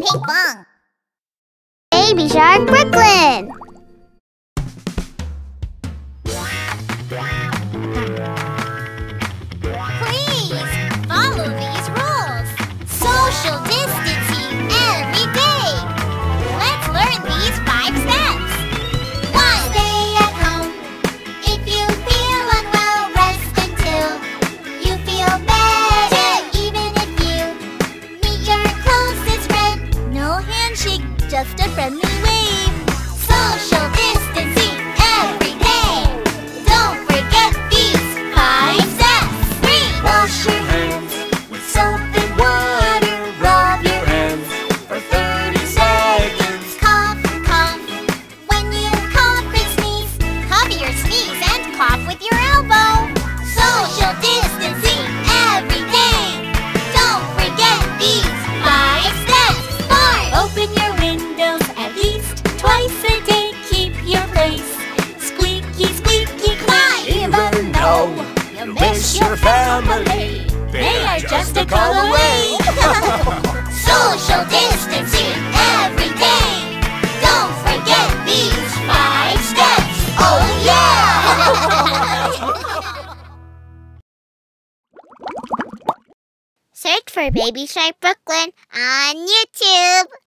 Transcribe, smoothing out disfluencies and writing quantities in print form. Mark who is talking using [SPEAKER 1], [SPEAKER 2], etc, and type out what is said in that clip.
[SPEAKER 1] ping pong. Baby Shark Brooklyn. Please follow these rules. Social distancing every day. Let's learn these 5 steps. 1. Stay at home. If you feel unwell, rest until you feel better. 2. Even if you meet your closest friend, no handshake, just a friendly wave. Social distancing every day. Don't forget these 5 steps. 3.
[SPEAKER 2] Wash your hands with soap and water. Rub your hands for 30 seconds.
[SPEAKER 1] Cough, cough. When you cough and sneeze, cover your sneeze and cough with your elbow. Social distancing every day. Don't forget these 5 steps. 4.
[SPEAKER 2] Open your windows at least twice a day. Keep your place squeaky, squeaky clean. Even though you miss your family, they are just a call away.
[SPEAKER 1] Social distancing every day. Don't forget these 5 steps. Oh yeah! Search for Baby Shark Brooklyn on YouTube.